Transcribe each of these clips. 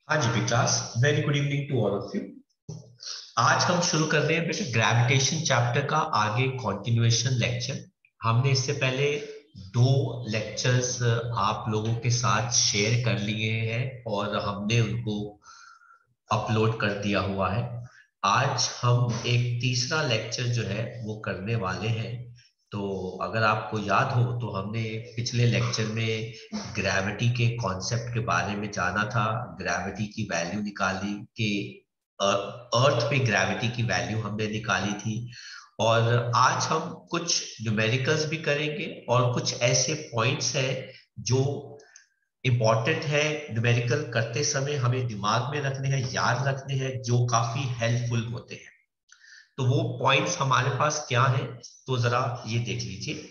हाँ जी Vikas, very good evening to all of you. आज हम शुरू कर रहे हैं बेटा ग्रेविटेशन चैप्टर का आगे कंटिन्यूएशन लेक्चर। हमने इससे पहले दो लेक्चर्स आप लोगों के साथ शेयर कर लिए हैं और हमने उनको अपलोड कर दिया हुआ है। आज हम एक तीसरा लेक्चर जो है वो करने वाले हैं। तो अगर आपको याद हो तो हमने पिछले लेक्चर में ग्रेविटी के कॉन्सेप्ट के बारे में जाना था, ग्रेविटी की वैल्यू निकाली कि अर्थ पे ग्रेविटी की वैल्यू हमने निकाली थी। और आज हम कुछ न्यूमेरिकल्स भी करेंगे और कुछ ऐसे पॉइंट्स हैं जो इंपॉर्टेंट है, न्यूमेरिकल करते समय हमें दिमाग में रखने हैं, याद रखने हैं, जो काफी हेल्पफुल होते हैं। तो वो पॉइंट्स हमारे पास क्या है, तो जरा ये देख लीजिए।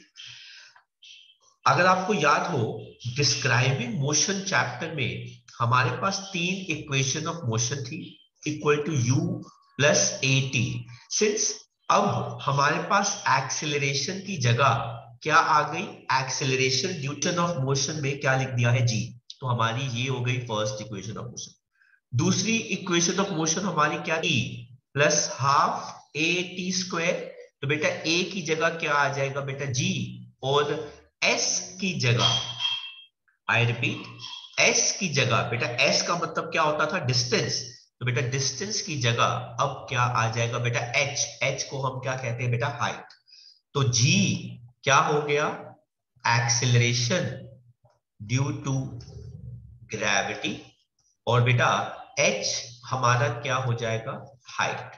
अगर आपको याद हो, डिस्क्राइबिंग मोशन चैप्टर में हमारे पास तीन इक्वेशन ऑफ मोशन थी, equal to you plus A T. Since अब हमारे पास एक्सेलरेशन की जगह क्या आ गई, एक्सेलरेशन ड्यूरेशन ऑफ मोशन में क्या लिख दिया है, जी। तो हमारी ये हो गई फर्स्ट इक्वेशन ऑफ मोशन। दूसरी इक्वेशन ऑफ मोशन हमारी क्या, E plus half A T square. तो बेटा ए की जगह क्या आ जाएगा बेटा, जी। और एस की जगह, आई रिपीट, एस की जगह बेटा, एस का मतलब क्या होता था, डिस्टेंस। तो बेटा डिस्टेंस की जगह अब क्या आ जाएगा बेटा, एच। एच को हम क्या कहते हैं बेटा, हाइट। तो जी क्या हो गया, एक्सेलरेशन ड्यू टू ग्रेविटी। और बेटा एच हमारा क्या हो जाएगा, height,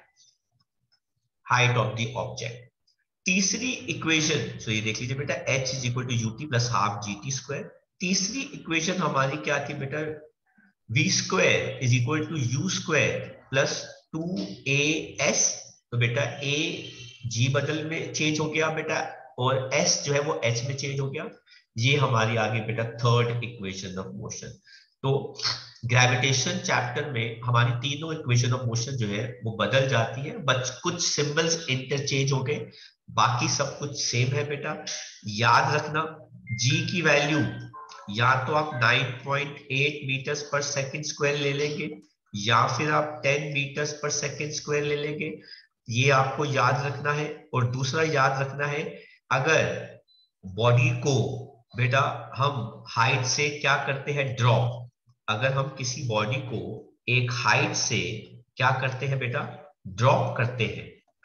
height of the object. तीसरी इक्वेशन, तो ये देख लीजिए बेटा, H is equal to U T plus half G T square. तीसरी इक्वेशन हमारी क्या थी बेटा, V square is equal to U square plus two A S. तो बेटा ए जी बदल में चेंज हो गया बेटा, और एस जो है वो एच में चेंज हो गया। ये हमारी आगे बेटा थर्ड इक्वेशन ऑफ मोशन। तो ग्रेविटेशन चैप्टर में हमारी तीनों इक्वेशन ऑफ मोशन जो है वो बदल जाती है, बस कुछ सिंबल्स इंटरचेंज हो गए, बाकी सब कुछ सेम है बेटा। याद रखना, जी की वैल्यू या तो आप 9.8 मीटर्स पर सेकंड स्क्वायर ले लेंगे, या फिर आप 10 मीटर्स पर सेकंड स्क्वायर ले लेंगे, ये आपको याद रखना है। और दूसरा याद रखना है, अगर बॉडी को बेटा हम हाइट से क्या करते हैं, ड्रॉप। अगर हम किसी बॉडी को एक हाइट से क्या करते हैं बेटा, ड्रॉप करते हैं,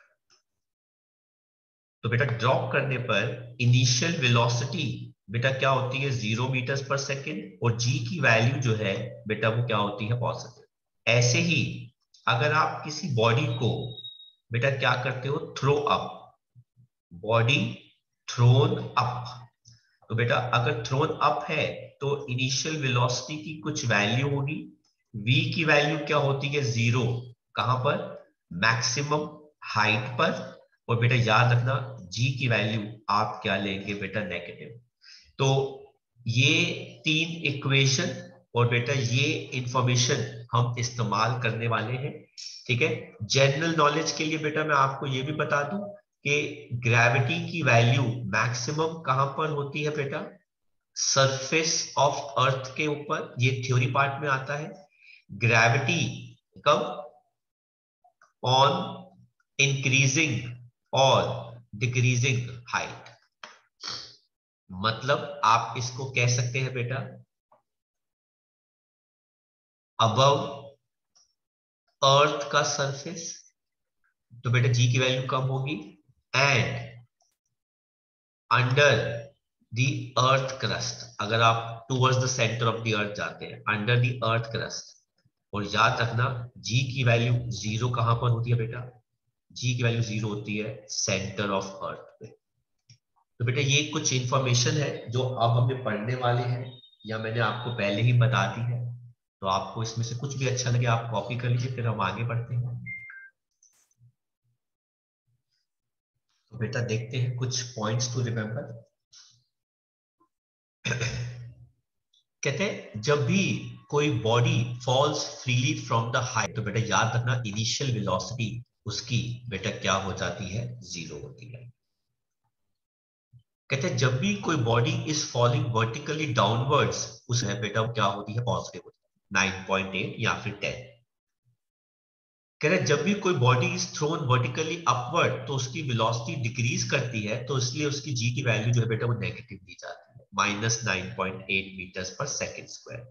तो बेटा ड्रॉप करने पर इनिशियल वेलोसिटी बेटा क्या होती है, 0 मीटर्स पर सेकेंड, और जी की वैल्यू जो है बेटा वो क्या होती है, पॉजिटिव। ऐसे ही अगर आप किसी बॉडी को बेटा क्या करते हो, throw up, body thrown up. तो बेटा अगर थ्रोन अप है तो इनिशियल वेलोसिटी की कुछ वैल्यू होगी, v की वैल्यू क्या होती है, 0। कहां पर, मैक्सिमम हाइट पर। और बेटा याद रखना, g की वैल्यू आप क्या लेंगे बेटा, नेगेटिव। तो ये तीन इक्वेशन और बेटा ये इंफॉर्मेशन हम इस्तेमाल करने वाले हैं, ठीक है। जनरल नॉलेज के लिए बेटा मैं आपको ये भी बता दूं कि ग्रेविटी की वैल्यू मैक्सिमम कहां पर होती है बेटा, सरफेस ऑफ अर्थ के ऊपर, ये थ्योरी पार्ट में आता है। ग्रेविटी कब, ऑन इंक्रीजिंग और डिक्रीजिंग हाइट। मतलब आप इसको कह सकते हैं बेटा, अबव अर्थ का सरफेस, तो बेटा जी की वैल्यू कम होगी, and under the earth crust, अगर आप towards the centre of the earth जाते हैं, अंडर द अर्थ क्रस्ट। और याद रखना, जी की वैल्यू 0 कहां पर होती है बेटा, जी की वैल्यू 0 होती है सेंटर ऑफ अर्थ पे। तो बेटा ये कुछ इंफॉर्मेशन है जो अब हमें पढ़ने वाले हैं, या मैंने आपको पहले ही बता दी है। तो आपको इसमें से कुछ भी अच्छा लगे आप कॉपी कर लीजिए, फिर हम आगे बढ़ते हैं। तो बेटा देखते हैं कुछ पॉइंट्स टू रिमेंबर। कहते हैं जब भी कोई body falls freely from the height, तो बेटा याद रखना इनिशियल वेलोसिटी उसकी बेटा क्या हो जाती है, 0 होती है। कहते हैं जब भी कोई body is falling vertically downwards, उस है बेटा क्या होती है, पॉजिटिव होती है। 9.8 या फिर 10। कह रहे जब भी कोई body is thrown vertically upward तो उसकी वेलोसिटी डिक्रीज करती है, तो इसलिए उसकी जी की वैल्यू जो है बेटा वो नेगेटिव दी जाती है, -9.8 मीटर्स पर सेकेंड स्क्वायर।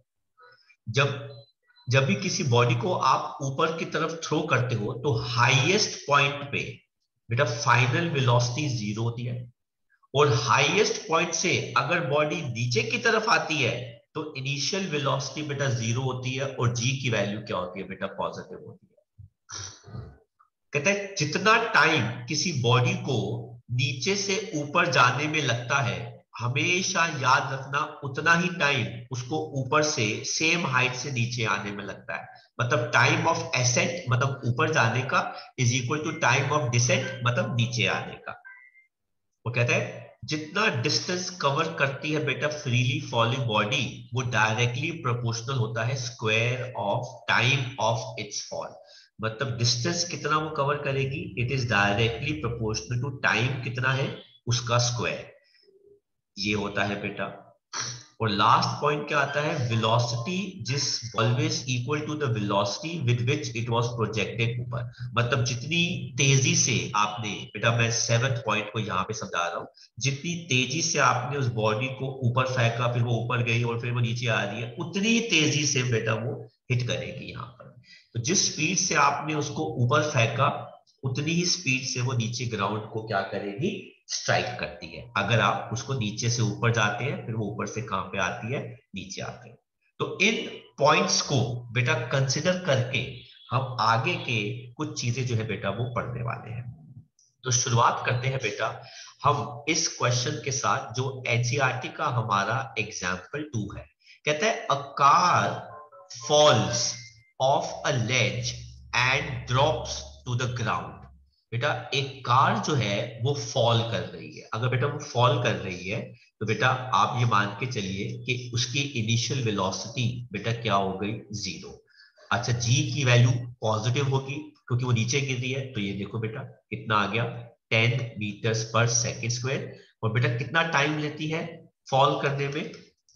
जब जब भी किसी बॉडी को आप ऊपर की तरफ थ्रो करते हो तो हाईएस्ट पॉइंट पे बेटा फाइनल वेलोसिटी 0 होती है, और हाईएस्ट पॉइंट से अगर बॉडी नीचे की तरफ आती है तो इनिशियल वेलोसिटी बेटा 0 होती है, और जी की वैल्यू क्या होती है बेटा पॉजिटिव होती है। कहते हैं जितना टाइम किसी बॉडी को नीचे से ऊपर जाने में लगता है, हमेशा याद रखना उतना ही टाइम उसको ऊपर से सेम हाइट से नीचे आने में लगता है। मतलब टाइम ऑफ एसेंट मतलब ऊपर जाने का is equal to time of descent मतलब नीचे आने का। वो कहते हैं जितना डिस्टेंस कवर करती है बेटा फ्रीली फॉलिंग बॉडी, वो डायरेक्टली प्रोपोर्शनल होता है square of time of its fall. मतलब डिस्टेंस कितना वो कवर करेगी, it is directly proportional to time कितना है उसका स्क्वायर, ये होता है बेटा। और लास्ट पॉइंट क्या आता है, वेलोसिटी जिस always equal to the velocity with which it was projected ऊपर। मतलब जितनी तेजी से आपने बेटा, मैं 7th पॉइंट को यहाँ पे समझा रहा हूँ, जितनी तेजी से आपने उस बॉडी को ऊपर फेंका, फिर वो ऊपर गई और फिर वो नीचे आ रही है, उतनी ही तेजी से बेटा वो हिट करेगी यहाँ पर। तो जिस स्पीड से आपने उसको ऊपर फेंका उतनी ही स्पीड से वो नीचे ग्राउंड को क्या करेगी, स्ट्राइक करती है। अगर आप उसको नीचे से ऊपर जाते हैं फिर वो ऊपर से कहां पे आती है, नीचे आते हैं। तो इन पॉइंट्स को बेटा कंसिडर करके हम आगे के कुछ चीजें जो है बेटा वो पढ़ने वाले हैं। तो शुरुआत करते हैं बेटा हम इस क्वेश्चन के साथ जो एनसीईआरटी का हमारा एग्जाम्पल 2 है। कहता है a car falls off a ledge and drops to the ground. बेटा एक कार जो है वो फॉल कर रही है, अगर बेटा वो फॉल कर रही है तो बेटा आप ये मान के चलिए कि उसकी इनिशियल वेलोसिटी बेटा क्या हो गई, 0। अच्छा जी की वैल्यू पॉजिटिव होगी क्योंकि वो नीचे गिर रही है, तो ये देखो बेटा कितना आ गया, 10 मीटर्स पर सेकेंड स्क्वायर। और बेटा कितना टाइम लेती है फॉल करने में,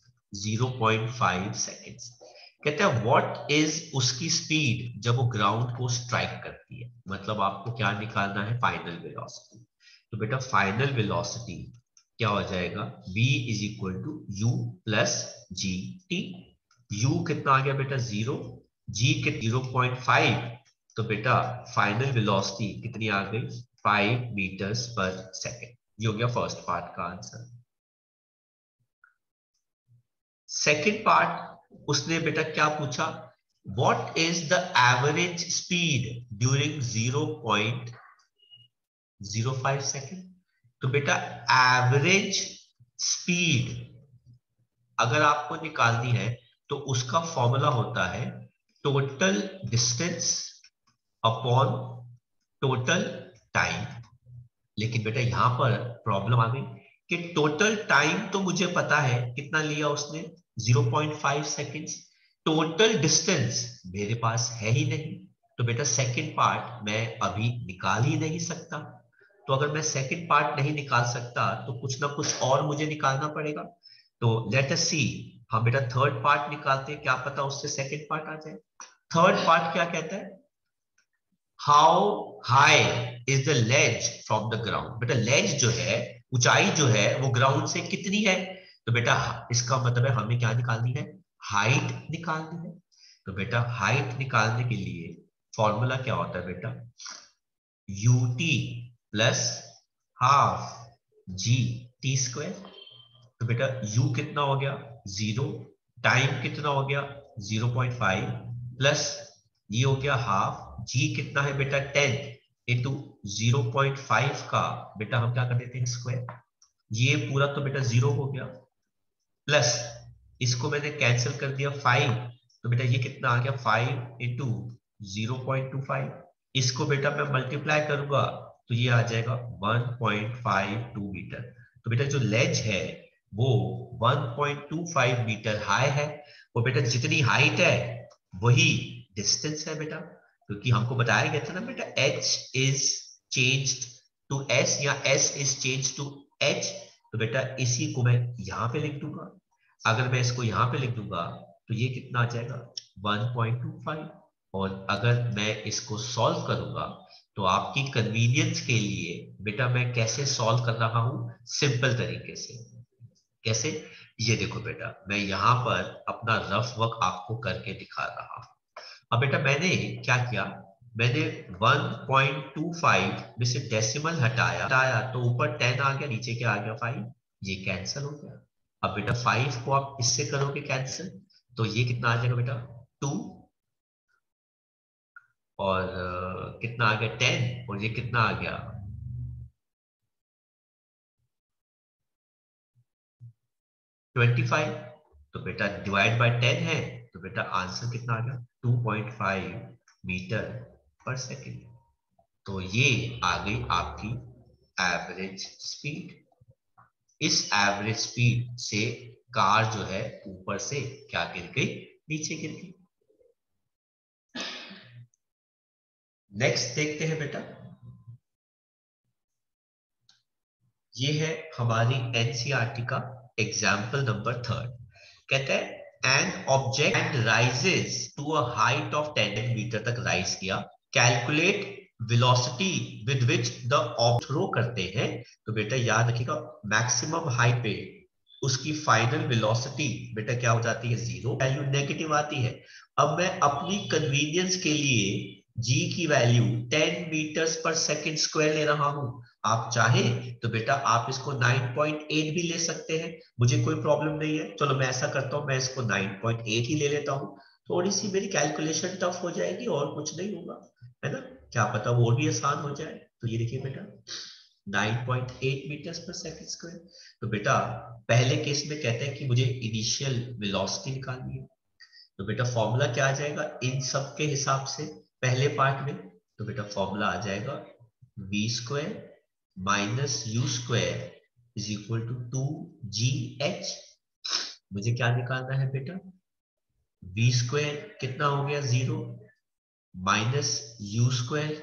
0.5 सेकेंड्स। कहते हैं व्हाट इज उसकी स्पीड जब वो ग्राउंड को स्ट्राइक करती है, मतलब आपको क्या निकालना है, फाइनल वेलोसिटी। तो बेटा फाइनल वेलोसिटी क्या हो जाएगा, v is equal to you plus g t. u कितना आ गया बेटा 0, g के 0.5, तो बेटा फाइनल वेलोसिटी कितनी आ गई, 5 मीटर्स पर सेकेंड। ये हो गया फर्स्ट पार्ट का आंसर। सेकेंड पार्ट उसने बेटा क्या पूछा, what is the average speed during 0.05 second. तो बेटा एवरेज स्पीड अगर आपको निकालनी है तो उसका फॉर्मूला होता है total distance upon total time. लेकिन बेटा यहां पर प्रॉब्लम आ गई कि टोटल टाइम तो मुझे पता है कितना लिया उसने, 0.5 सेकेंड्स। टोटल डिस्टेंस मेरे पास है ही नहीं, तो बेटा सेकंड पार्ट मैं अभी निकाल ही नहीं सकता। तो अगर मैं सेकंड पार्ट नहीं निकाल सकता तो कुछ ना कुछ और मुझे निकालना पड़ेगा। तो लेट अस सी, हम बेटा थर्ड पार्ट निकालते हैं, क्या पता उससे सेकंड पार्ट आ जाए। थर्ड पार्ट क्या कहता है, how high is the ledge from the ground. बेटा लेज जो है, ऊंचाई जो है वो ग्राउंड से कितनी है, तो बेटा इसका मतलब है हमें क्या निकालनी है, हाइट निकालनी है। तो बेटा हाइट निकालने के लिए फॉर्मूला क्या होता है बेटा, u t plus half G T square. तो बेटा u कितना हो गया 0, टाइम कितना हो गया 0.5, प्लस ये हो गया हाफ, g कितना है बेटा 10 इंटू 0.5 का बेटा हम क्या कर देते हैं स्क्वायर, ये पूरा तो बेटा 0 हो गया, प्लस इसको मैंने कैंसिल कर दिया 5, तो बेटा ये कितना आ गया 5 इंटू 0.25। इसको बेटा मैं मल्टीप्लाई करूंगा तो ये आ जाएगा 1.52 मीटर। तो बेटा जो लेज है वो 1.25 मीटर हाई है, और बेटा जितनी हाइट है वही डिस्टेंस है बेटा, क्योंकि हमको बताया गया था ना बेटा h is changed to s या s is changed to h। तो बेटा इसी को मैं यहां पे लिख दूंगा, अगर मैं इसको यहां पे लिख दूंगा तो ये कितना आ जाएगा 1.25। और अगर मैं इसको सॉल्व करूंगा तो आपकी कन्वीनियंस के लिए बेटा मैं कैसे सॉल्व कर रहा हूं, सिंपल तरीके से। कैसे, ये देखो बेटा, मैं यहां पर अपना रफ वर्क आपको करके दिखा रहा हूं। अब बेटा मैंने क्या किया, मैंने 1.25 में से डेसिमल हटाया तो ऊपर 10 आ गया, नीचे क्या आ गया 5, ये कैंसिल हो गया। अब बेटा 5 को आप इससे करोगे कैंसिल तो ये कितना आ जाएगा बेटा 2, और कितना आ गया 10, और ये कितना आ गया 25। तो बेटा डिवाइड बाय 10 है तो बेटा आंसर कितना आ गया 2.5 मीटर पर सेकेंड। तो ये आ गई आपकी एवरेज स्पीड। इस एवरेज स्पीड से कार जो है ऊपर से क्या गिर गई, नीचे गिर गई। नेक्स्ट देखते हैं बेटा, ये है हमारी एनसीईआरटी का एग्जाम्पल नंबर 3। कहते हैं an object rises to a height of 10 metre तक राइज किया, calculate velocity with which the object throw करते हैं। तो बेटा याद रखिएगा मैक्सिमम हाइट पे उसकी फाइनल वेलोसिटी बेटा क्या हो जाती है 0, वैल्यू नेगेटिव आती है। अब मैं अपनी कन्वीनियंस के लिए g की वैल्यू 10 मीटर्स पर सेकंड स्क्वायर ले रहा हूं। आप चाहे तो बेटा आप इसको 9.8 भी ले सकते हैं, मुझे कोई प्रॉब्लम नहीं है। चलो मैं ऐसा करता हूं, मैं इसको 9.8 ही ले लेता हूं, थोड़ी सी मेरी कैलकुलेशन टफ हो जाएगी और कुछ नहीं होगा, है ना, क्या पता वो भी आसान हो जाए। तो ये देखिए बेटा 9.8 मीटर्स पर सेकंड स्क्वायर। तो बेटा पहले केस में कहते हैं कि मुझे इनिशियल वेलोसिटी निकालनी है, तो बेटा फॉर्मूला क्या आ जाएगा इन सब के हिसाब से पहले पार्ट में। तो बेटा फॉर्मूला आ जाएगा v square minus u square is equal to 2gh। मुझे क्या निकालना है बेटा, v स्क्वायर कितना हो गया 0 माइनस यू स्क्वायर,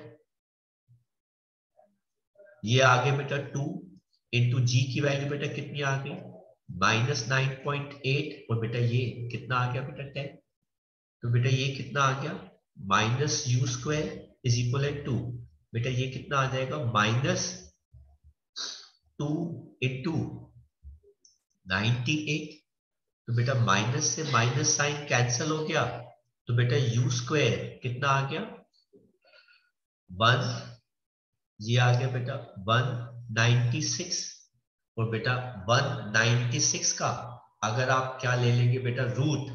ये आ गया बेटा 2 इंटू जी की वैल्यू बेटा कितनी आ गई -9.8, और बेटा ये कितना आ गया बेटा 10। तो बेटा ये कितना आ गया minus u square is equal to, बेटा ये कितना आ जाएगा -2 इंटू 98। तो बेटा माइनस से माइनस साइन कैंसिल हो गया, तो बेटा यू स्क्वायर कितना आ गया 1, ये आ गया बेटा 196। और बेटा 196 का अगर आप क्या ले लेंगे बेटा रूट,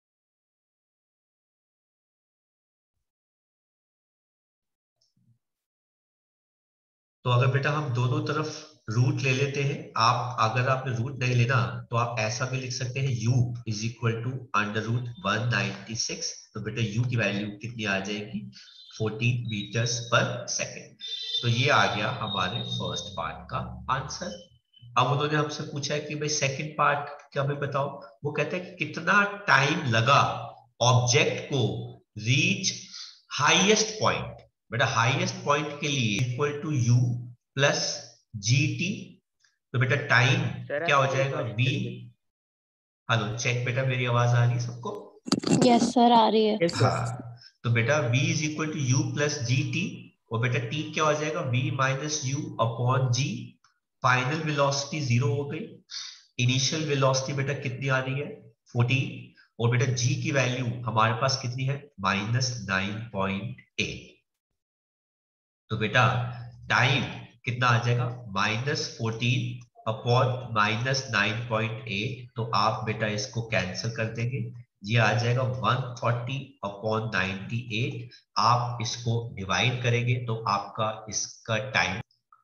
तो अगर बेटा हम दोनों तरफ रूट ले लेते हैं, आप अगर आपने रूट नहीं लेना तो आप ऐसा भी लिख सकते हैं u is equal to under root 196। तो बेटा u की वैल्यू कितनी आ जाएगी 14 मीटर्स पर सेकेंड। तो ये आ गया हमारे फर्स्ट पार्ट का आंसर। अब उन्होंने हमसे पूछा है कि भाई सेकंड पार्ट क्या हमें बताओ। वो कहते हैं कि कितना टाइम लगा ऑब्जेक्ट को रीच हाईएस्ट पॉइंट। बेटा हाईएस्ट पॉइंट के लिए equal to you plus g t. तो बेटा टाइम सर क्या हो आपकी जाएगा आवाज वी, चली गई। हेलो चेक बेटा मेरी आवाज आ रही है सबको। यस सर आ रही है। Yes sir. हाँ, तो बेटा v is equal to you plus g t, और बेटा t क्या हो जाएगा v minus u upon g. Final velocity 0 हो गई, इनिशियल वेलोसिटी बेटा कितनी आ रही है 14, और बेटा g की वैल्यू हमारे पास कितनी है -9.8। तो बेटा टाइम कितना आ जाएगा -14 अपॉन -9.8। तो आप बेटा इसको कैंसिल कर देंगे, ये आ जाएगा 140 अपॉन 98। आप इसको डिवाइड करेंगे तो आपका इसका टाइम,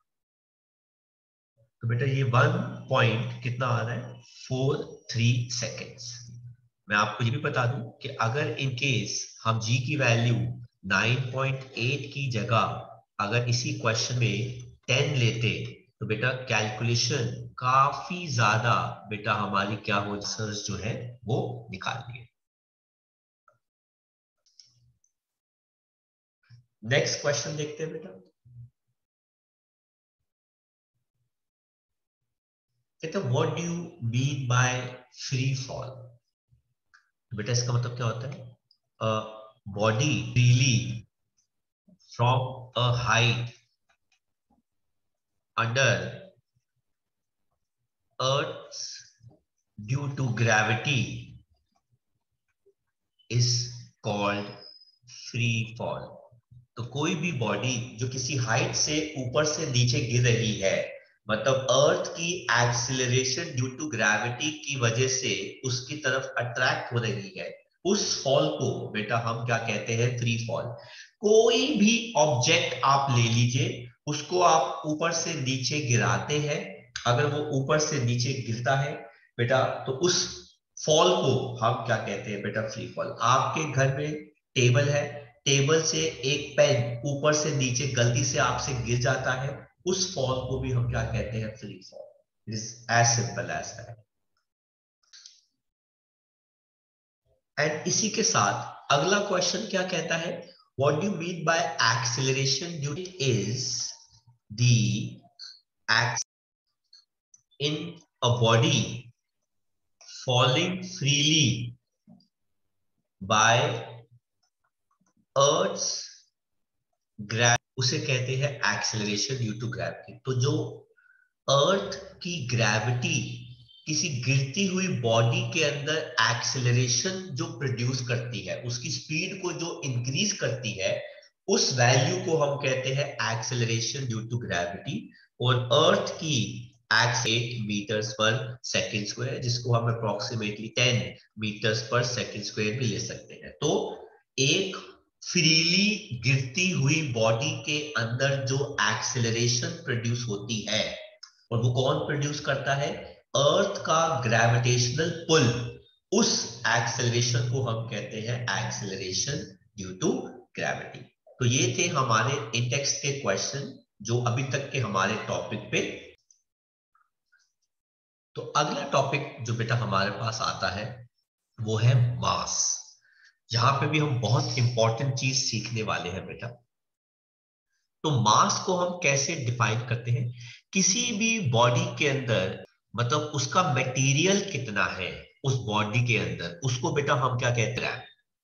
तो बेटा ये 1 पॉइंट कितना आ रहा है 43 सेकेंड्स। मैं आपको ये भी बता दूं कि अगर इन केस हम g की वैल्यू 9.8 की जगह अगर इसी क्वेश्चन में 10 लेते तो बेटा कैलकुलेशन काफी ज्यादा बेटा हमारी क्या हो आंसर्स जो है वो निकाल लिए। नेक्स्ट क्वेश्चन देखते हैं बेटा। कहते हैं what do you mean by free fall. बेटा इसका मतलब क्या होता है, body freely from a height under Earth's due to gravity is called free fall. तो कोई भी बॉडी जो किसी हाइट से ऊपर से नीचे गिर रही है, मतलब अर्थ की एक्सीलरेशन ड्यू टू ग्रेविटी की वजह से उसकी तरफ अट्रैक्ट हो रही है, उस फॉल को बेटा हम क्या कहते हैं? Free fall. कोई भी ऑब्जेक्ट आप ले लीजिए, उसको आप ऊपर से नीचे गिराते हैं, अगर वो ऊपर से नीचे गिरता है बेटा तो उस फॉल को हम क्या कहते हैं बेटा? Free fall. आपके घर में टेबल है, टेबल से एक पेन ऊपर से नीचे गलती से आपसे गिर जाता है, उस फॉल को भी हम क्या कहते हैं? Free fall. It is as simple as that. And इसी के साथ अगला क्वेश्चन क्या कहता है? What do you mean by acceleration due is the in a body falling freely by Earth's gravity, उसे कहते हैं एक्सेलरेशन ड्यू टू ग्रेविटी। तो जो अर्थ की ग्रेविटी किसी गिरती हुई बॉडी के अंदर एक्सेलरेशन जो प्रोड्यूस करती है, उसकी स्पीड को जो इंक्रीज करती है, उस वैल्यू को हम कहते हैं एक्सेलरेशन ड्यू टू ग्रेविटी। और अर्थ की 8 मीटर्स पर सेकेंड स्क्वायर, जिसको हम अप्रोक्सीमेटली 10 मीटर्स पर सेकेंड स्क्वायर भी ले सकते हैं। तो एक फ्रीली गिरती हुई बॉडी के अंदर जो एक्सेलरेशन प्रोड्यूस होती है, और वो कौन प्रोड्यूस करता है? अर्थ का ग्रेविटेशनल पुल। उस एक्सेलरेशन को हम कहते हैं एक्सेलरेशन ड्यू टू ग्रेविटी। तो ये थे हमारे इंडेक्स के क्वेश्चन जो अभी तक के हमारे टॉपिक पे। तो अगला टॉपिक जो बेटा हमारे पास आता है वो है मास। जहां पे भी हम बहुत इंपॉर्टेंट चीज सीखने वाले हैं बेटा। तो मास को हम कैसे डिफाइन करते हैं? किसी भी बॉडी के अंदर, मतलब उसका मटेरियल कितना है उस बॉडी के अंदर, उसको बेटा हम क्या कहते हैं?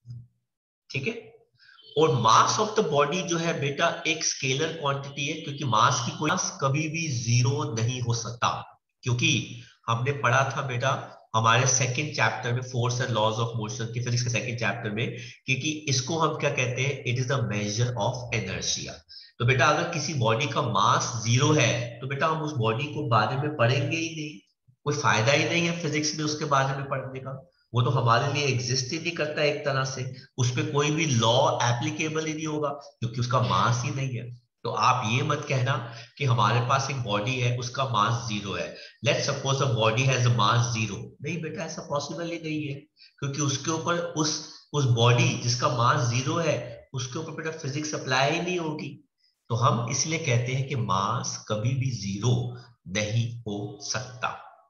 ठीक है। और मास ऑफ द बॉडी जो है बेटा एक स्केलर क्वांटिटी है, क्योंकि मास की कोई मास कभी भी जीरो नहीं हो सकता। क्योंकि हमने पढ़ा था बेटा हमारे सेकंड चैप्टर में, force and laws of motion के फिजिक्स के सेकंड चैप्टर में, क्योंकि इसको हम क्या कहते हैं? It is the measure of inertia. तो बेटा अगर किसी बॉडी का मास जीरो है तो बेटा हम उस बॉडी को बारे में पढ़ेंगे ही नहीं, कोई फायदा ही नहीं है फिजिक्स में उसके बारे में पढ़ने का। वो तो हमारे लिए एग्जिस्ट ही नहीं करता एक तरह से, उस पर कोई भी लॉ एप्लीकेबल ही नहीं होगा क्योंकि उसका मास ही नहीं है। तो आप ये मत कहना कि हमारे पास एक बॉडी है उसका मास जीरो है। Let's suppose a body has a mass zero. नहीं बेटा, ऐसा पॉसिबल ही नहीं है, क्योंकि उसके ऊपर उस बॉडी जिसका मास जीरो है उसके ऊपर बेटा फिजिक्स अप्लाई ही नहीं होगी। तो हम इसलिए कहते हैं कि मास कभी भी जीरो नहीं हो सकता।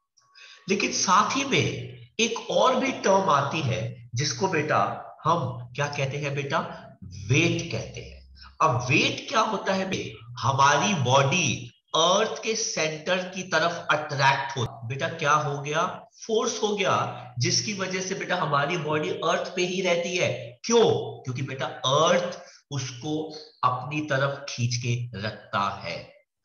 लेकिन साथ ही में एक और भी टर्म आती है जिसको बेटा हम क्या कहते हैं बेटा? वेट कहते हैं। अब वेट क्या होता है हमारी बॉडी अर्थ के सेंटर की तरफ अट्रैक्ट हो, बेटा क्या हो गया? फोर्स हो गया, जिसकी वजह से बेटा हमारी बॉडी अर्थ पे ही रहती है। क्यों? क्योंकि बेटा अर्थ उसको अपनी तरफ खींच के रखता है।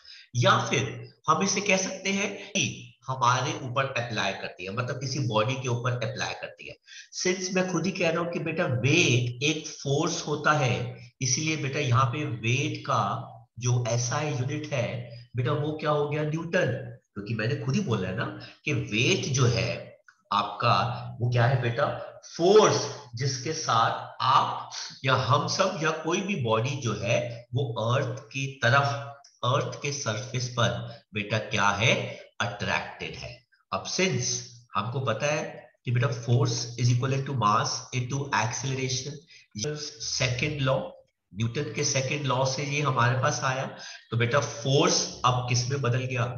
या फिर हम इसे कह सकते हैं कि हमारे ऊपर अप्लाई करती है, मतलब किसी बॉडी के ऊपर अप्लाई करती है। सिंस मैं खुद ही कह रहा हूं कि बेटा वेट एक फोर्स होता है, इसलिए बेटा यहाँ पे वेट का जो एसआई यूनिट है बेटा वो क्या हो गया? न्यूटन। क्योंकि मैंने खुद ही बोला है ना कि वेट जो है आपका वो क्या है बेटा? फोर्स जिसके साथ आप या हम सब या कोई भी बॉडी जो है वो अर्थ की तरफ, अर्थ के सरफेस पर बेटा क्या है? अट्रैक्टेड है। अब सिंस हमको पता है कि बेटा force is equal to mass into acceleration, second law, Newton के सेकंड लॉ से ये हमारे पास आया। तो बेटा फोर्स अब किस में बदल गया?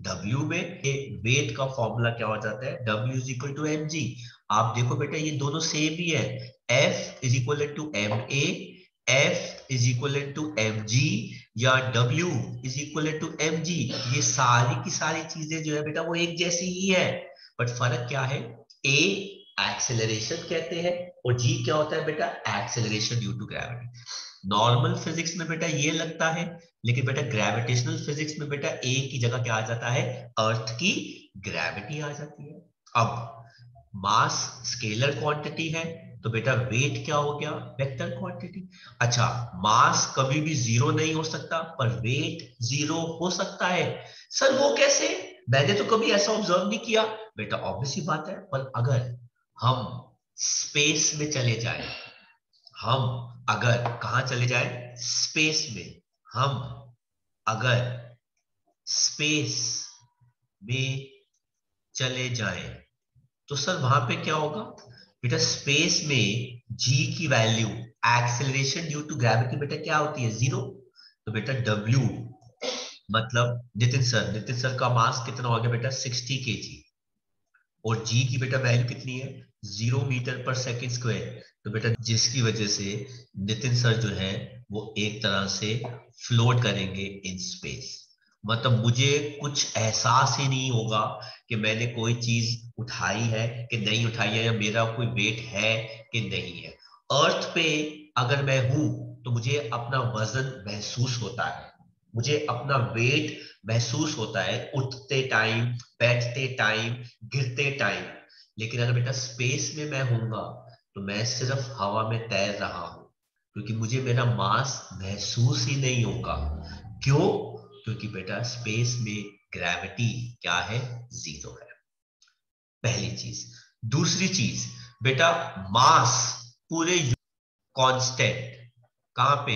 W में। वेट का फॉर्मूला क्या हो जाता है? W is equal to mg। आप देखो बेटा ये दोनों सेम ही है। F is equal to ma, F is equal to mg या W is equal to mg। ये सारी की सारी चीजें जो है बेटा वो एक जैसी ही है, बट फर्क क्या है? A एक्सेलरेशन कहते हैं, और जी क्या होता है बेटा, acceleration due to gravity. Normal physics में बेटा ये लगता है, लेकिन बेटा ग्रेविटेशनल फिजिक्स में बेटा एक की जगह क्या आ जाता है, अर्थ की ग्रेविटी आ जाती है। अब मास स्केलर क्वांटिटी है, तो बेटा वेट क्या हो गया, वेक्टर क्वांटिटी। अच्छा, मास कभी भी जीरो नहीं हो सकता, पर वेट जीरो हो सकता है। सर वो कैसे, मैंने तो कभी ऐसा ऑब्जर्व नहीं किया। बेटा ऑब्वियस ही बात है, पर अगर हम स्पेस में चले जाएं, हम अगर कहां चले जाएं, स्पेस में, हम अगर स्पेस में चले जाएं, तो सर वहां पे क्या होगा बेटा, स्पेस में जी की value, acceleration due to gravity बेटा क्या होती है, जीरो। तो बेटा डब्ल्यू मतलब नितिन सर का मास कितना हो गया बेटा, 60 केजी, और जी की बेटा वैल्यू कितनी है, 0 मीटर पर सेकेंड स्क्वायर। तो बेटा जिसकी वजह से नितिन सर जो है वो एक तरह से फ्लोट करेंगे इन स्पेस। मतलब मुझे कुछ एहसास ही नहीं होगा कि मैंने कोई चीज उठाई है कि नहीं उठाई है, या मेरा कोई वेट है कि नहीं है। अर्थ पे अगर मैं हूं तो मुझे अपना वजन महसूस होता है, मुझे अपना वेट महसूस होता है, उठते टाइम, बैठते टाइम, गिरते टाइम। लेकिन अगर बेटा स्पेस में मैं होऊंगा तो मैं सिर्फ हवा में तैर रहा हूं, क्योंकि मुझे मेरा मास महसूस ही नहीं होगा। क्यों? क्योंकि बेटा स्पेस में ग्रेविटी क्या है, जीरो है। पहली चीज। दूसरी चीज बेटा, मास पूरे कांस्टेंट, कहां पे,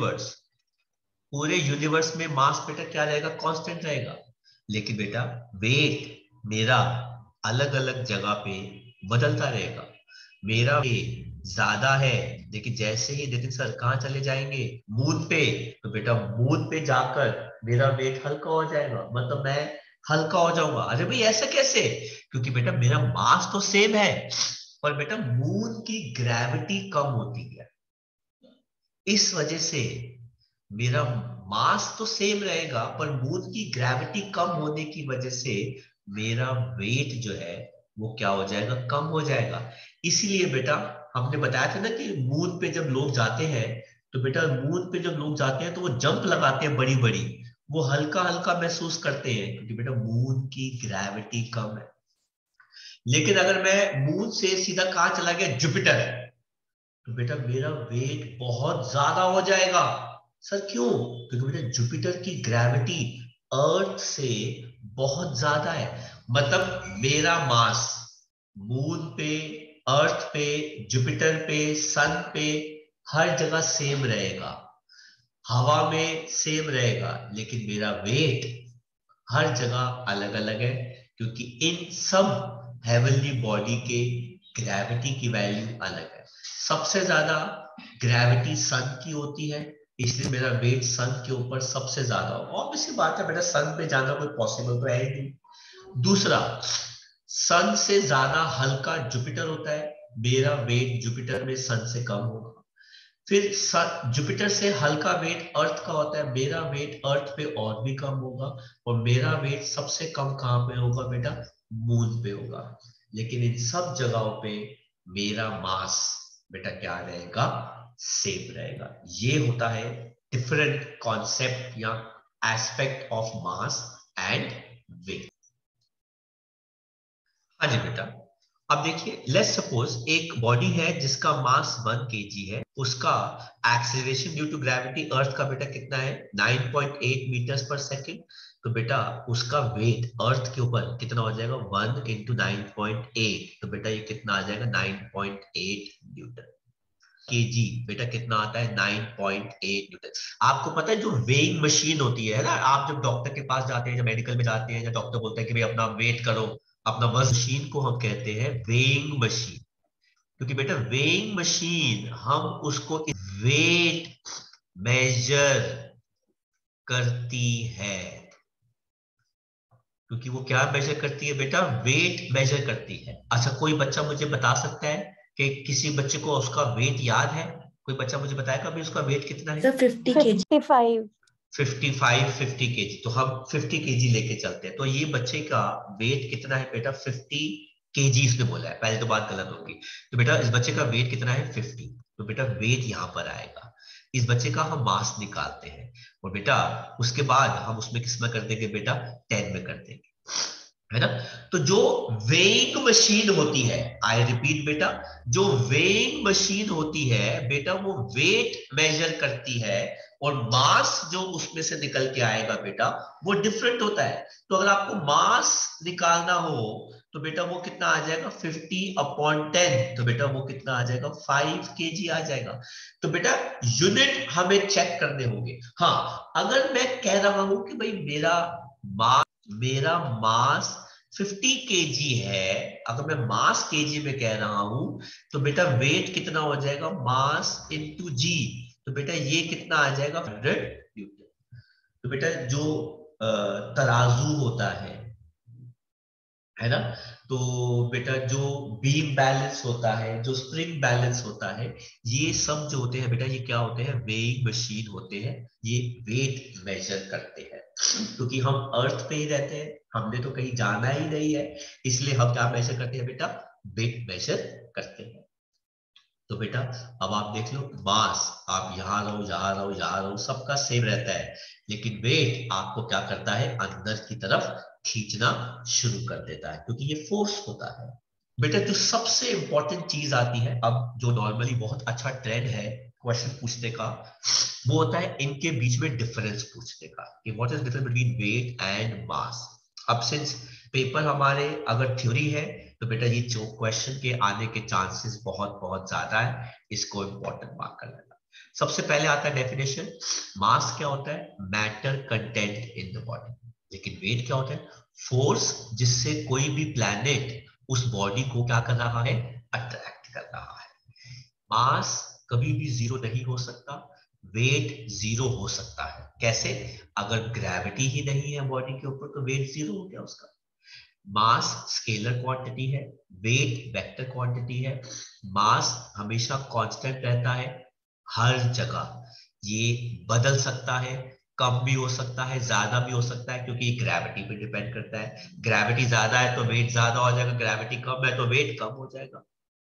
पूरे यूनिवर्स में मास बेटा क्या रहेगा, कांस्टेंट रहेगा। लेकिन बेटा वेट मेरा अलग अलग जगह पे बदलता रहेगा। मेरा वेट ज्यादा है, लेकिन जैसे ही नितिन सर कहां चले जाएंगे, मून पे, तो बेटा मून पे जाकर मेरा वेट हल्का हो जाएगा, मतलब मैं हल्का हो जाऊंगा। अरे भाई ऐसा कैसे, क्योंकि बेटा मेरा मास तो सेम है, पर बेटा मून की ग्रेविटी कम होती है, इस वजह से मेरा मास तो सेम रहेगा, पर मून की ग्रेविटी कम होने की वजह से मेरा वेट जो है वो क्या हो जाएगा, कम हो जाएगा। इसीलिए बेटा हमने बताया था ना कि मून पे जब लोग जाते हैं, तो बेटा मून पे जब लोग जाते हैं तो वो जंप लगाते हैं बड़ी बड़ी, वो हल्का हल्का महसूस करते हैं, क्योंकि बेटा मून की ग्रेविटी कम है। लेकिन अगर मैं मून से सीधा कहां चला गया, जुपिटर, तो बेटा मेरा वेट बहुत ज्यादा हो जाएगा। सर क्यों? क्योंकि बेटा जुपिटर की ग्रेविटी अर्थ से बहुत ज्यादा है। मतलब मेरा मास मून पे, अर्थ पे, जुपिटर पे, सन पे हर जगह सेम रहेगा, हवा में सेम रहेगा, लेकिन मेरा वेट हर जगह अलग अलग है, क्योंकि इन सब हेवनली बॉडी के ग्रेविटी की वैल्यू अलग है। सबसे ज्यादा ग्रेविटी सन की होती है, इसलिए मेरा वेट सन के ऊपर सबसे ज्यादा होगा। ऑब्वियसली बात है बेटा, सन पे जाना कोई पॉसिबल तो है ही नहीं। दूसरा, सन से ज्यादा हल्का जुपिटर होता है, मेरा वेट जुपिटर में सन से कम होगा। फिर जुपिटर से हल्का वेट अर्थ का होता है, मेरा वेट अर्थ पे और भी कम होगा, और मेरा वेट सबसे कम कहां पे होगा बेटा, मून पे होगा। लेकिन इन सब जगहों पे मेरा मास बेटा क्या रहेगा, सेम रहेगा। ये होता है डिफरेंट कॉन्सेप्ट या aspect of mass and weight. हाँ जी बेटा, अब देखिए, लेट्स सपोज एक बॉडी है जिसका मास 1 kg है, उसका acceleration due to gravity earth का बेटा कितना है, 9.8 मीटर्स पर सेकेंड। तो बेटा उसका वेट अर्थ के ऊपर कितना हो जाएगा, 1 इंटू 9.8, तो बेटा ये कितना आ जाएगा, 9.8 न्यूटन। केजी बेटा कितना आता है, 9.8 न्यूटन। आपको पता है जो वेइंग मशीन होती है ना, आप जब डॉक्टर के पास जाते हैं, जब मेडिकल में जाते हैं, जब डॉक्टर बोलते हैं कि भाई अपना वेट करो, अपना वजन, मशीन को हम कहते हैं वेइंग मशीन। क्योंकि बेटा वेइंग मशीन हम उसको वेट मेजर करती है, क्योंकि वो क्या मेजर करती है बेटा, वेट मेजर करती है। अच्छा कोई बच्चा मुझे बता सकता है कि किसी बच्चे को उसका वेट याद है? कोई बच्चा मुझे बताएगा अभी उसका वेट कितना है? Sir 50 kg. 55। 50 केजी। तो हम 50 केजी लेके चलते हैं, तो ये बच्चे का वेट कितना है बेटा, 50 केजीज में बोला है, पहले तो बात गलत होगी। तो बेटा इस बच्चे का वेट कितना है 50, तो बेटा वेट यहां पर आएगा। इस बच्चे का हम मास निकालते हैं और बेटा उसके बाद हम उसमें किस में कर देंगे बेटा 10 में कर देंगे, है ना। तो जो वेइंग मशीन होती है, आई रिपीट बेटा, जो वेइंग मशीन होती है बेटा वो वेट मेजर करती है और मास जो उसमें से निकल के आएगा बेटा वो डिफरेंट होता है। तो अगर आपको मास निकालना हो तो बेटा वो कितना आ जाएगा 50/10, तो बेटा वो कितना आ जाएगा 5 kg आ जाएगा। तो बेटा यूनिट हमें चेक करने होंगे। हाँ, अगर मैं कह रहा हूं कि भाई मेरा मास 50 केजी है, अगर मैं मास केजी में कह रहा हूं तो बेटा वेट कितना हो जाएगा मास इंटू जी, तो बेटा ये कितना आ जाएगा 100 न्यूटन। तो बेटा जो तराजू होता है ना, तो बेटा जो बीम बैलेंस होता है, जो स्प्रिंग बैलेंस होता है, ये सब जो होते हैं बेटा ये क्या होते हैं, वेइंग मशीन होते हैं। ये वेट मेजर करते हैं क्योंकि हम अर्थ पे ही रहते हैं, हमने तो कहीं जाना ही नहीं है, इसलिए हम क्या मेजर करते हैं बेटा, वेट मेजर करते हैं। तो बेटा अब आप देख लो, मास आप यहां रहो यहां रहो यहां रहो सबका सेम रहता है, लेकिन वेट आपको क्या करता है अंदर की तरफ खींचना शुरू कर देता है क्योंकि ये फोर्स होता है। बेटा जो सबसे इंपॉर्टेंट चीज आती है, अब जो नॉर्मली बहुत अच्छा ट्रेंड है क्वेश्चन पूछने का, वो होता है इनके बीच में डिफरेंस पूछने का कि what is difference between weight and mass. अब सिंस पेपर हमारे अगर थ्योरी है तो बेटा ये जो क्वेश्चन के आने के चांसेस बहुत बहुत ज्यादा है, इसको इंपॉर्टेंट मार्क कर लेना। सबसे पहले आता है डेफिनेशन, मास क्या होता है, matter content in the body. लेकिन वेट क्या होता है, फोर्स जिससे कोई भी प्लैनेट उस बॉडी को क्या कर रहा है, अट्रैक्ट कर रहा है। मास कभी भी जीरो नहीं हो सकता, वेट जीरो हो सकता है। कैसे, अगर ग्रेविटी ही नहीं है बॉडी के ऊपर तो वेट जीरो हो गया उसका। मास स्केलर क्वांटिटी है, वेट वेक्टर क्वांटिटी है। मास हमेशा कांस्टेंट रहता है हर जगह, ये बदल सकता है, कम भी हो सकता है ज्यादा भी हो सकता है क्योंकि ग्रेविटी पे डिपेंड करता है। ग्रेविटी ज्यादा है तो वेट ज्यादा हो जाएगा, ग्रेविटी कम है तो वेट कम हो जाएगा।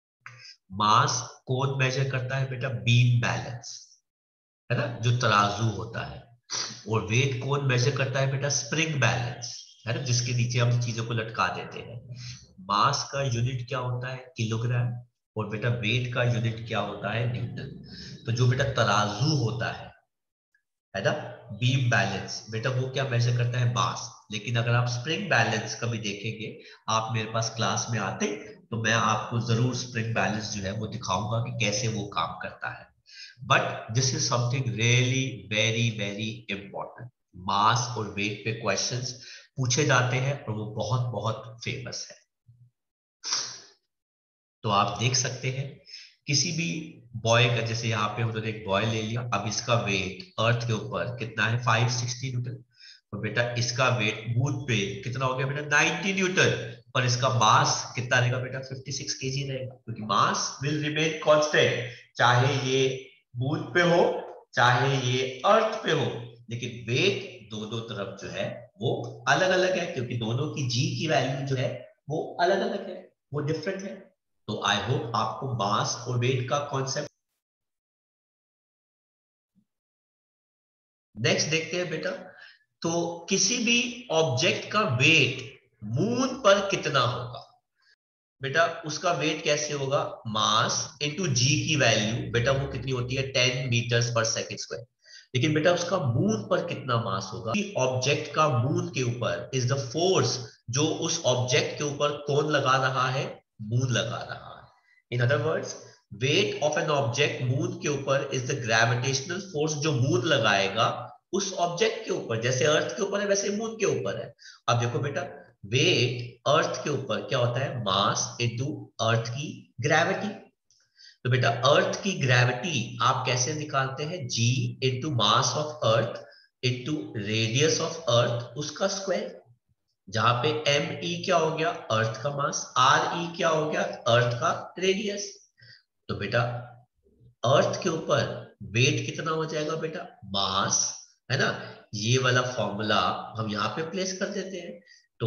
मास कौन मेजर करता है बेटा, बीम बैलेंस, है ना, जो तराजू होता है। और वेट कौन मेजर करता है बेटा, स्प्रिंग बैलेंस, है ना, जिसके नीचे हम चीजों को लटका देते हैं। मास का यूनिट क्या होता है, किलोग्राम, और बेटा वेट का यूनिट क्या होता है, न्यूटन। तो जो बेटा तराजू होता है ना, बीम बैलेंस, बेटा वो क्या मेजर करता है, मास। लेकिन अगर आप स्प्रिंग बैलेंस कभी देखेंगे, आप मेरे पास क्लास में आते तो मैं आपको जरूर स्प्रिंग बैलेंस जो है वो दिखाऊंगा कि कैसे वो काम करता है। But this is something really very very important. Mass और वेट पे क्वेश्चंस पूछे जाते हैं और वो बहुत बहुत फेमस है। तो आप देख सकते हैं किसी भी बॉय का, जैसे यहाँ पे उन्होंने एक बॉय ले लिया, अब इसका वेट अर्थ के ऊपर कितना है 560 न्यूटन, तो बेटा इसका वेट मून पे कितना हो गया बेटा 90 न्यूटन, और इसका मास कितना रहेगा बेटा 56 केजी रहेगा, क्योंकि मास विल रिमेन कांस्टेंट चाहे ये मून पे हो चाहे ये अर्थ पे हो। लेकिन वेट दोनों तरफ जो है वो अलग अलग है क्योंकि दोनों की जी की वैल्यू जो है वो अलग अलग है, वो डिफरेंट है। तो आई होप आपको मास और वेट का कॉन्सेप्ट। नेक्स्ट देखते हैं बेटा, तो किसी भी ऑब्जेक्ट का वेट मून पर कितना होगा, बेटा उसका वेट कैसे होगा, मास इनटू जी की वैल्यू, बेटा वो कितनी होती है 10 मीटर्स पर सेकंड स्क्वायर। लेकिन बेटा उसका मून पर कितना मास होगा, ऑब्जेक्ट का मून के ऊपर इज द फोर्स जो उस ऑब्जेक्ट के ऊपर कौन लगा रहा है, मून लगा रहा है। In other words, weight of an object moon के ऊपर इज द ग्रेविटेशनल फोर्स जो मून लगाएगा उस ऑब्जेक्ट के ऊपर, जैसे अर्थ के ऊपर है वैसे मून के ऊपर है। अब देखो बेटा, वेट अर्थ के ऊपर क्या होता है, मास इनटू अर्थ की ग्रेविटी। तो बेटा अर्थ की ग्रेविटी आप कैसे निकालते हैं, g into mass of earth into radius of earth उसका स्क्वायर, जहां पे एम ई क्या हो गया, अर्थ का मास, आर ई क्या हो गया, अर्थ का रेडियस। तो बेटा अर्थ के ऊपर वेट कितना हो जाएगा बेटा, मास, है ना, ये वाला फॉर्मूला हम यहाँ पे प्लेस कर देते हैं। तो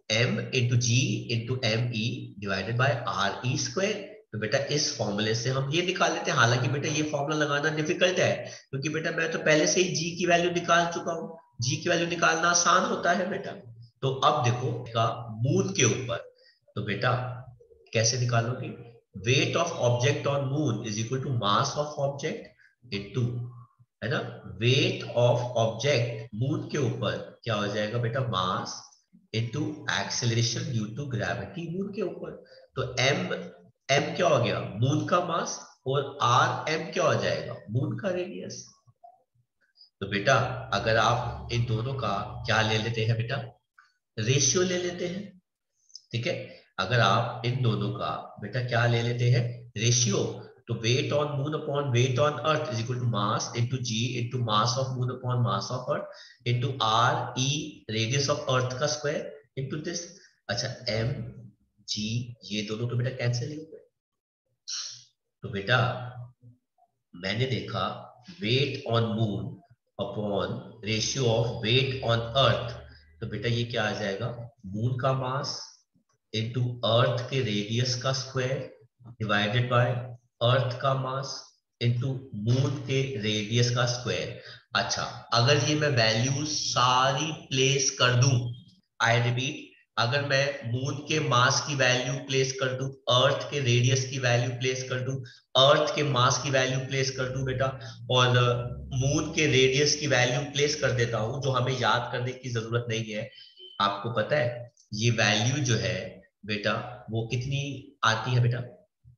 m into g into M E divided by R E square. तो बेटा इस फॉर्मूले से हम ये निकाल लेते हैं। हालांकि बेटा ये फॉर्मूला लगाना डिफिकल्ट है, क्योंकि बेटा मैं तो पहले से ही जी की वैल्यू निकाल चुका हूं। जी की वैल्यू निकालना आसान होता है बेटा। तो अब देखो का मून के ऊपर, तो बेटा कैसे निकालोगे? Weight of object on moon is equal to mass of object into, है ना, वेट ऑफ ऑब्जेक्ट मून के ऊपर क्या हो जाएगा बेटा? Mass into acceleration due to gravity moon के ऊपर। तो एम एम क्या हो गया? मून का मास, और आर एम क्या हो जाएगा? मून का रेडियस। तो बेटा अगर आप इन दोनों का क्या ले लेते हैं बेटा? रेशियो ले लेते हैं, ठीक है। अगर आप इन दोनों का बेटा क्या ले लेते हैं? रेशियो, तो weight on moon upon weight on earth is equal to mass into g into mass of moon upon mass of earth into R E radius of earth का स्क्वायर इनटू दिस। अच्छा, M g ये दोनों तो बेटा cancel ही हो गए। तो बेटा मैंने देखा weight on moon upon ratio of weight on earth, तो बेटा ये क्या आ जाएगा? मून का मास इनटू अर्थ के रेडियस का स्क्वायर डिवाइडेड बाय अर्थ का मास इनटू मून के रेडियस का स्क्वायर। अच्छा, अगर ये मैं वैल्यूज सारी प्लेस कर दूं, आई रिपीट, अगर मैं मून के मास की वैल्यू प्लेस कर दूं, अर्थ के रेडियस की वैल्यू प्लेस कर दूं, अर्थ के मास की वैल्यू प्लेस कर दूं बेटा, और मून के रेडियस की वैल्यू प्लेस कर देता हूं, जो हमें याद करने की जरूरत नहीं है। आपको पता है ये वैल्यू जो है बेटा वो कितनी आती है बेटा?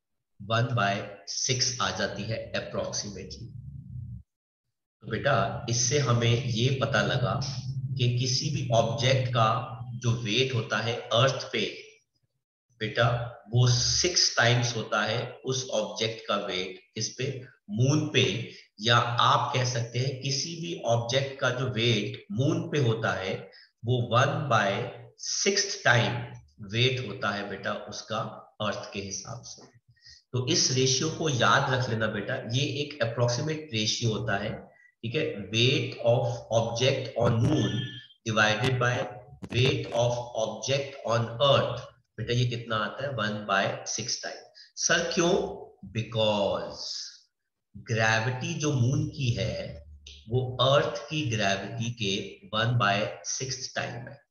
1/6 आ जाती है अप्रोक्सीमेटली। तो बेटा इससे हमें ये पता लगा कि किसी भी ऑब्जेक्ट का जो वेट होता है अर्थ पे बेटा, वो 6 टाइम्स होता है उस ऑब्जेक्ट का वेट इस पे मून पे। या आप कह सकते हैं किसी भी ऑब्जेक्ट का जो वेट मून पे होता है वो 1/6 टाइम वेट होता है बेटा उसका अर्थ के हिसाब से। तो इस रेशियो को याद रख लेना बेटा, ये एक अप्रोक्सीमेट रेशियो होता है, ठीक है। Weight of object on moon divided by weight of object on earth, बेटा ये कितना आता है? 1/6 टाइम। सर क्यों? बिकॉज ग्रेविटी जो मून की है वो अर्थ की ग्रेविटी के 1/6 टाइम है।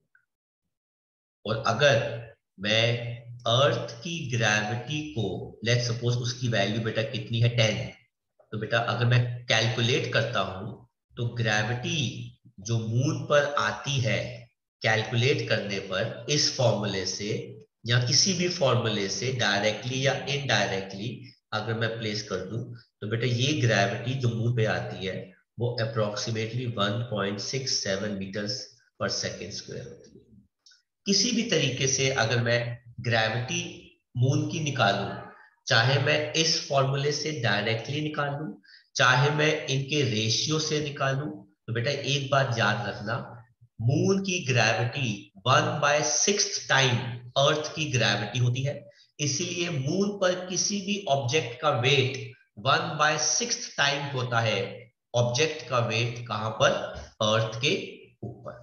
और अगर मैं अर्थ की ग्रेविटी को, लेट्स सपोज उसकी वैल्यू बेटा कितनी है? 10, तो बेटा अगर मैं कैलकुलेट करता हूं तो ग्रेविटी जो मून पर आती है कैलकुलेट करने पर इस फॉर्मूले से या किसी भी फॉर्मूले से डायरेक्टली या इनडायरेक्टली अगर मैं प्लेस कर दूं, तो बेटा ये ग्रेविटी जो मून पे आती है वो अप्रोक्सीमेटली 1.67 मीटर्स पर सेकेंड स्क्वायर होती है। किसी भी तरीके से अगर मैं ग्रेविटी मून की निकालूं, चाहे मैं इस फॉर्मूले से डायरेक्टली निकाल लूं, चाहे मैं इनके रेशियो से निकालूं, तो बेटा एक बात याद रखना, मून की ग्रेविटी 1/6 टाइम अर्थ की ग्रेविटी होती है। इसीलिए मून पर किसी भी ऑब्जेक्ट का वेट 1/6 टाइम होता है ऑब्जेक्ट का वेट कहां पर? अर्थ के ऊपर।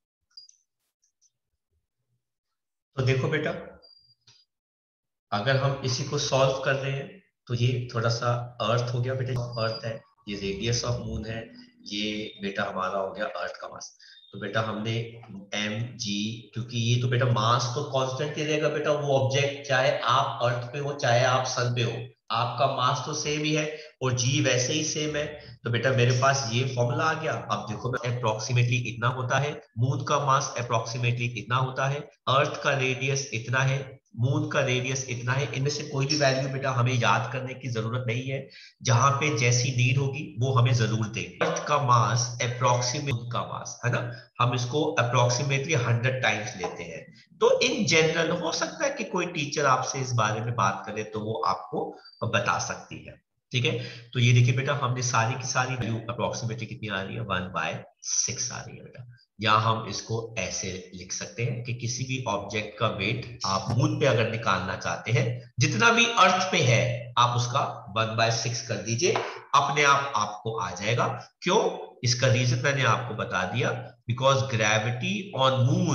तो देखो बेटा अगर हम इसी को सॉल्व कर रहे हैं तो ये थोड़ा सा अर्थ हो गया बेटा, अर्थ है, ये रेडियस ऑफ मून है, ये बेटा हमारा हो गया अर्थ का मास। तो बेटा हमने एम जी, क्योंकि ये तो बेटा मास तो कांस्टेंट ही रहेगा बेटा, वो ऑब्जेक्ट चाहे आप अर्थ पे हो चाहे आप सन पे हो, आपका मास तो सेम ही है और जी वैसे ही सेम है। तो बेटा मेरे पास ये फॉर्मूला आ गया। अब देखो अप्रोक्सीमेटली इतना होता है, मून का मास अप्रोक्सीमेटली इतना होता है, अर्थ का रेडियस इतना है, मून का रेडियस इतना है। इनमें से कोई भी वैल्यू बेटा हमें याद करने की जरूरत नहीं है, जहां पे जैसी नीड होगी वो हमें जरूर देंगे। अर्थ का मास अप्रोक्सीमेट का मास है ना, हम इसको अप्रोक्सीमेटली 100 टाइम्स लेते हैं। तो इन जनरल हो सकता है कि कोई टीचर आपसे इस बारे में बात करे तो वो आपको बता सकती है, ठीक है। तो ये देखिए बेटा हमने सारी की सारी वैल्यू अप्रोक्सीमेटली कितनी आ रही है? 1/6 आ रही है बेटा। या हम इसको ऐसे लिख सकते हैं कि किसी भी ऑब्जेक्ट का वेट आप मून पे अगर निकालना चाहते हैं, जितना भी अर्थ पे है आप उसका 1/6 कर दीजिए, अपने आप आपको आ जाएगा। क्यों? इसका रीजन मैंने आपको बता दिया, because gravity on moon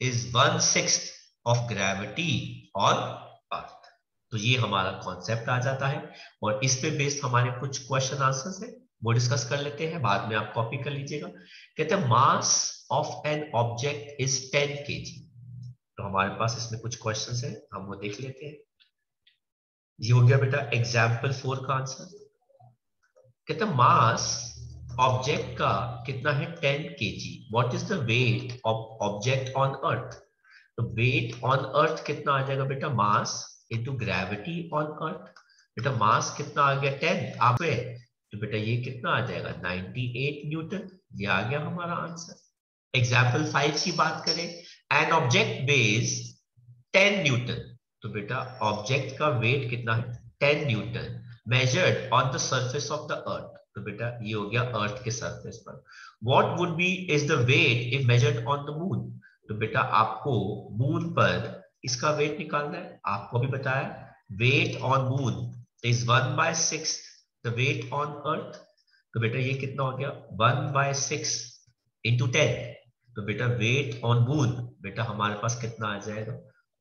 is 1/6 of gravity on Earth। तो ये हमारा कॉन्सेप्ट आ जाता है और इस पे बेस्ड हमारे कुछ क्वेश्चन आंसर्स है वो डिस्कस कर लेते हैं, बाद में आप कॉपी कर लीजिएगा। कहते हैं mass of an object is 10 kg। तो हमारे पास इसमें कुछ क्वेश्चंस है, हम वो देख लेते हैं। ये हो गया बेटा एग्जाम्पल 4 का आंसर। कहते हैं मास ऑब्जेक्ट का कितना है 10 kg। What is the weight of object on earth. तो वेट ऑन अर्थ कितना आ जाएगा बेटा, mass into gravity on earth. बेटा मास कितना आ गया 10 आप पे, तो बेटा ये कितना आ जाएगा 98 न्यूटन। ये आ गया हमारा आंसर। एग्जाम्पल 5 की बात करें, एन ऑब्जेक्ट वेज 10 न्यूटन। तो बेटा ऑब्जेक्ट का वेट कितना है 10 newton measured on the surface of the earth. तो बेटा ये हो गया अर्थ के सरफेस पर। What would be is the weight if measured on the moon. तो बेटा आपको मून पर इसका वेट निकालना है, आपको भी बताया weight on moon is 1/6 the weight on earth. तो बेटा ये कितना हो गया 1/6 इंटू 10। तो बेटा वेट ऑन मून बेटा हमारे पास कितना आ जाएगा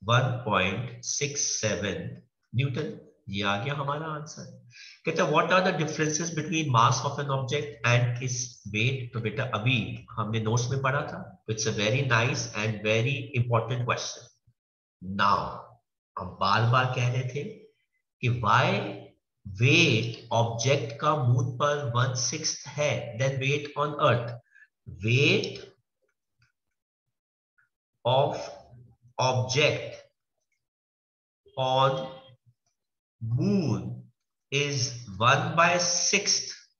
1.67 न्यूटन। ये आ गया हमारा आंसर। कहते हैं what are the differences between mass of an object and its weight. तो बेटा अभी हमने नोट्स में पढ़ा था, it's a very nice and very important question. Now हम बार बार कह रहे थे कि व्हाई वेट ऑब्जेक्ट का मून पर 1/6 है than weight on earth. Weight of object on moon is 1/6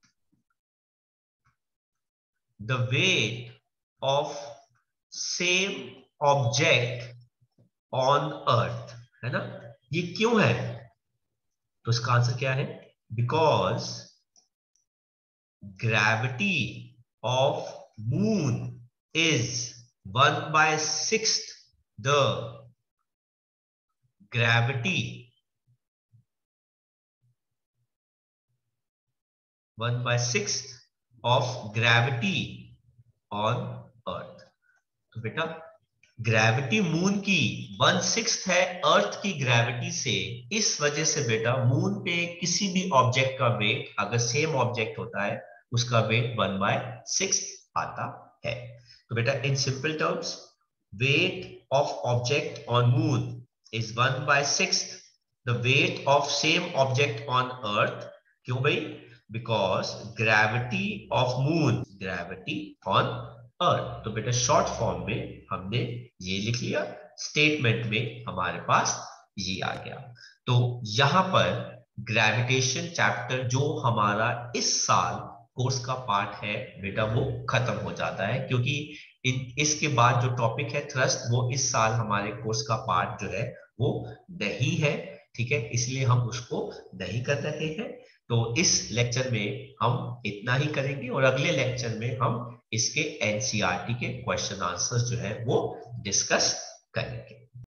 the weight of same object on earth, है ना। ये क्यों है, तो इसका आंसर क्या है, because gravity of moon is 1/6 the gravity 1/6 of gravity on earth। तो बेटा ग्रेविटी मून की 1/6 है अर्थ की ग्रेविटी से। इस वजह से बेटा मून पे किसी भी ऑब्जेक्ट का वेट अगर सेम ऑब्जेक्ट होता है उसका वेट 1/6 आता है। तो बेटा in simple terms weight of object on moon is 1/6 the weight of same object on earth। क्यों भाई, because gravity of moon gravity on earth। तो बेटा शॉर्ट फॉर्म में हमने ये लिख लिया, स्टेटमेंट में हमारे पास ये आ गया। तो यहां पर ग्रेविटेशन चैप्टर जो हमारा इस साल कोर्स का पार्ट है बेटा वो खत्म हो जाता है, क्योंकि इसके बाद जो टॉपिक है थ्रस्ट वो इस साल हमारे कोर्स का पार्ट जो है वो नहीं है, ठीक है, इसलिए हम उसको नहीं कर रहे हैं। तो इस लेक्चर में हम इतना ही करेंगे और अगले लेक्चर में हम इसके एनसीईआरटी के क्वेश्चन आंसर्स जो है वो डिस्कस करेंगे।